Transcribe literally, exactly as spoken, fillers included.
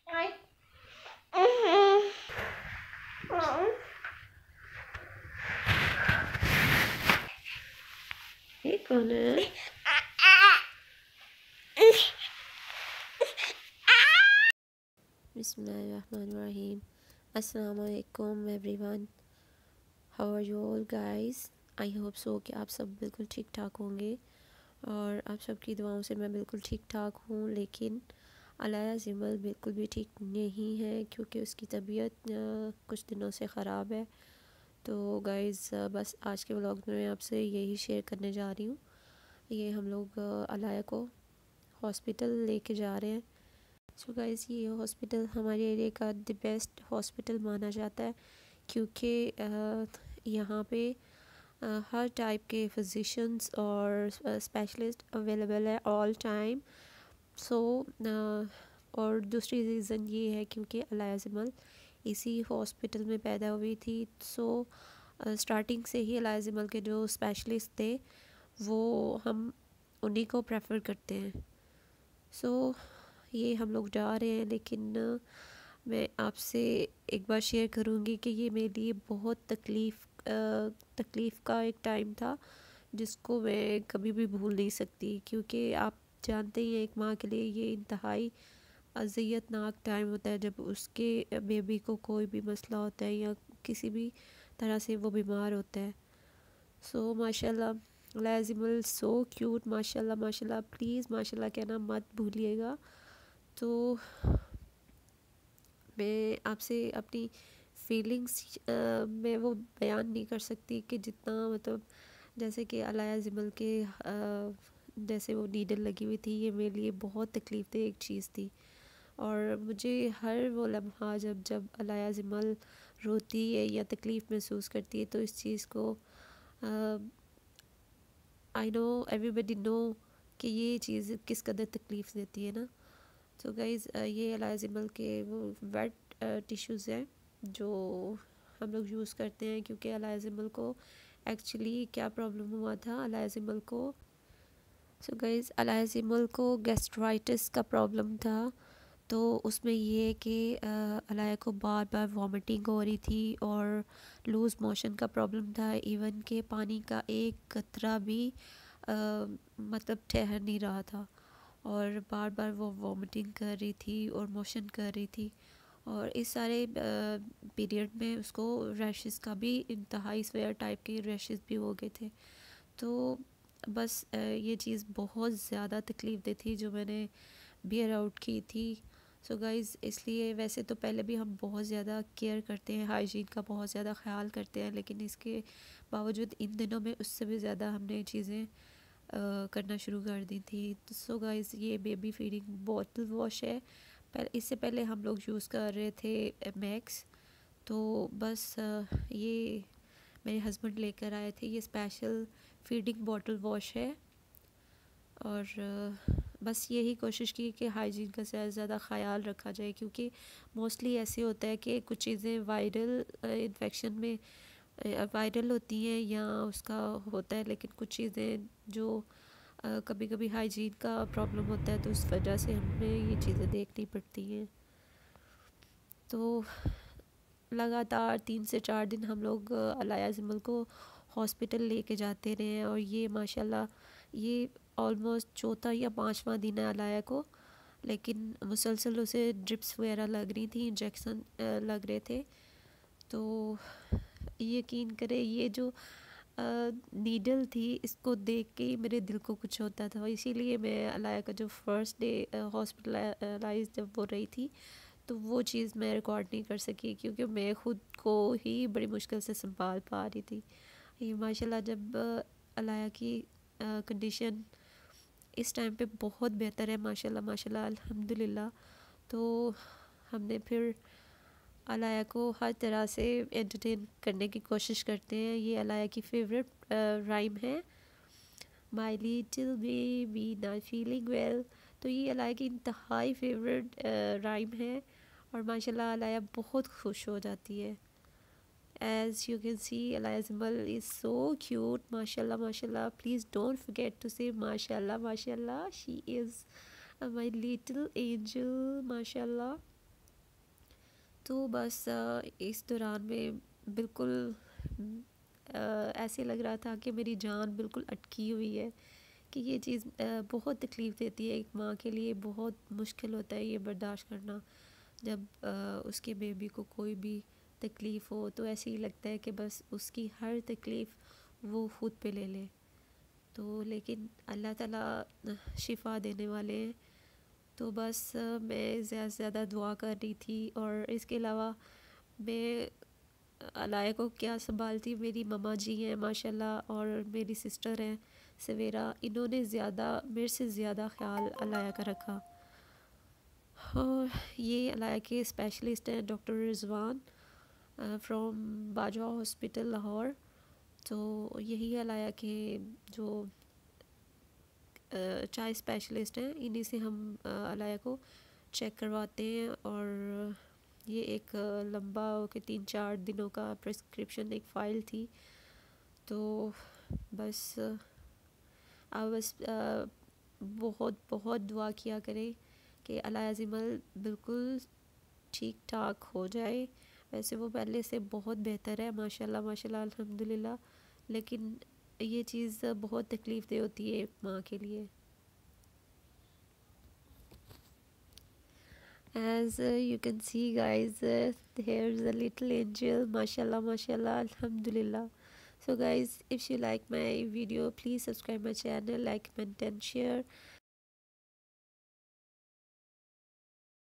ये कौन है? बिस्मिल्लाहिर्रहमानिर्रहीम। अस्सलाम वालेकुम everyone, how are you all guys. I hope so कि आप सब बिल्कुल ठीक ठाक होंगे और आप सबकी दुआओं से मैं बिल्कुल ठीक ठाक हूँ। लेकिन अलाया जिमल बिल्कुल भी ठीक नहीं है क्योंकि उसकी तबीयत कुछ दिनों से ख़राब है। तो गाइस बस आज के व्लॉग में मैं आपसे यही शेयर करने जा रही हूँ। ये हम लोग अलाया को हॉस्पिटल लेके जा रहे हैं। सो गाइस ये हॉस्पिटल हमारे एरिया का द बेस्ट हॉस्पिटल माना जाता है क्योंकि यहाँ पे आ, हर टाइप के फिजिशियंस और स्पेशलिस्ट अवेलेबल है ऑल टाइम। सो और दूसरी रीज़न ये है क्योंकि अलाया जिमल इसी हॉस्पिटल में पैदा हुई थी। सो स्टार्टिंग से ही अलाया जिमल के जो स्पेशलिस्ट थे वो हम उन्हीं को प्रेफर करते हैं। सो ये हम लोग जा रहे हैं, लेकिन मैं आपसे एक बार शेयर करूँगी कि ये मेरे लिए बहुत तकलीफ़ तकलीफ़ का एक टाइम था जिसको मैं कभी भी भूल नहीं सकती। क्योंकि आप जानते ही हैं एक माँ के लिए ये इंतहाई अज़ियतनाक टाइम होता है जब उसके बेबी को कोई भी मसला होता है या किसी भी तरह से वो बीमार होता है। सो माशाल्लाह लाजिमल सो क्यूट, माशाल्लाह माशाल्लाह, प्लीज़ माशाल्लाह कहना मत भूलिएगा। तो मैं आपसे अपनी फीलिंग्स में वो बयान नहीं कर सकती कि जितना मतलब जैसे कि अलाया जिमल के आ, जैसे वो नीडल लगी हुई थी, ये मेरे लिए बहुत तकलीफ़ दे एक चीज़ थी। और मुझे हर वो लम्हा जब जब अलाया जिमल रोती है या तकलीफ़ महसूस करती है तो इस चीज़ को आई नो एवरीबडी नो कि ये चीज़ किस कदर तकलीफ़ देती है ना। तो गाइज़ ये अलाया जिमल के वो वेट टिश्यूज़ हैं जो हम लोग यूज़ करते हैं क्योंकि अलाया जिमल को एक्चुअली क्या प्रॉब्लम हुआ था। अलाया जिमल को सो गाइज़ अलाया जिमल को गैस्ट्राइटिस का प्रॉब्लम था। तो उसमें ये है कि अलाया को बार बार वॉमिटिंग हो रही थी और लूज़ मोशन का प्रॉब्लम था। इवन के पानी का एक कतरा भी आ, मतलब ठहर नहीं रहा था और बार बार वो वॉमिटिंग कर रही थी और मोशन कर रही थी। और इस सारे पीरियड में उसको रैशेस का भी इंतहाई स्वेयर टाइप के रैशेस भी हो गए थे। तो बस ये चीज़ बहुत ज़्यादा तकलीफ़ दे थी जो मैंने बियर आउट की थी। सो so गाइज़ इसलिए वैसे तो पहले भी हम बहुत ज़्यादा केयर करते हैं, हाइजीन का बहुत ज़्यादा ख्याल करते हैं, लेकिन इसके बावजूद इन दिनों में उससे भी ज़्यादा हमने चीज़ें करना शुरू कर दी थी। तो सो गाइज़ ये बेबी फीडिंग बॉटल वॉश है। पहले इससे पहले हम लोग यूज़ कर रहे थे मैक्स। तो बस ये मेरे हस्बैंड लेकर आए थे, ये स्पेशल फीडिंग बॉटल वॉश है। और बस यही कोशिश की कि हाइजीन का ज़्यादा ख़याल रखा जाए क्योंकि मोस्टली ऐसे होता है कि कुछ चीज़ें वायरल इन्फेक्शन में वायरल होती हैं या उसका होता है, लेकिन कुछ चीज़ें जो कभी कभी हाइजीन का प्रॉब्लम होता है तो उस वजह से हमें ये चीज़ें देखनी पड़ती हैं। तो लगातार तीन से चार दिन हम लोग अलाया जिमल को हॉस्पिटल लेके जाते रहे हैं और ये माशाल्लाह ये ऑलमोस्ट चौथा या पांचवा दिन है अलाया को, लेकिन मुसलसल उसे ड्रिप्स वगैरह लग रही थी, इंजेक्शन लग रहे थे। तो यकीन करें ये जो नीडल थी इसको देख के ही मेरे दिल को कुछ होता था। इसीलिए मैं अलाया का जो फर्स्ट डे हॉस्पिटलाइज जब वो रही थी तो वो चीज़ मैं रिकॉर्ड नहीं कर सकी क्योंकि मैं ख़ुद को ही बड़ी मुश्किल से संभाल पा रही थी। ये माशाल्लाह जब अलाया की कंडीशन इस टाइम पे बहुत बेहतर है, माशाल्लाह माशाल्लाह अल्हम्दुलिल्लाह। तो हमने फिर अलाया को हर तरह से एंटरटेन करने की कोशिश करते हैं। ये अलाया की फेवरेट राइम है, my little baby not feeling well. तो ये अलाया की इंतहाई फेवरेट राइम है और माशाल्लाह अलाया बहुत खुश हो जाती है। As you can see, Alaya Zimal is so cute. Mashallah, mashallah. Please don't forget to say mashallah, mashallah. She is uh, my little angel, mashallah. तो बस अ, इस दौरान में बिल्कुल अ, ऐसे लग रहा था कि मेरी जान बिल्कुल अटकी हुई है, कि ये चीज़ अ, बहुत तकलीफ़ देती है। एक माँ के लिए बहुत मुश्किल होता है ये बर्दाश्त करना। जब अ, उसके बेबी को कोई भी तकलीफ़ हो तो ऐसे ही लगता है कि बस उसकी हर तकलीफ़ वो खुद पे ले ले। तो लेकिन अल्लाह ताला शिफ़ा देने वाले हैं। तो बस अ, मैं ज़्यादा से ज़्यादा दुआ कर रही थी, और इसके अलावा मैं अलाया को क्या संभालती, मेरी मम्मा जी हैं माशाल्लाह, और मेरी सिस्टर हैं सवेरा, इन्होंने ज़्यादा मेरे से ज़्यादा ख्याल अलाया का रखा। और ये अलाया के स्पेशलिस्ट हैं doctor Rizwan from Bajwa hospital Lahore. तो यही अलाया के जो चाय स्पेशलिस्ट हैं, इन्हीं से हम अ, अलाया को चेक करवाते हैं। और ये एक अ, लंबा के तीन चार दिनों का प्रिस्क्रिप्शन एक फ़ाइल थी। तो बस अ, आप बस अ, बहुत बहुत दुआ किया करें कि अलाया ज़िमल बिल्कुल ठीक ठाक हो जाए। वैसे वो पहले से बहुत बेहतर है माशाल्लाह माशाल्लाह अल्हम्दुलिल्लाह, लेकिन ये चीज़ बहुत तकलीफ़ दे होती है एक माँ के लिए। As uh, you can see guys, uh, here's a little angel, mashallah mashallah alhamdulillah. So guys, if you like my video, please subscribe my channel, like, comment and share.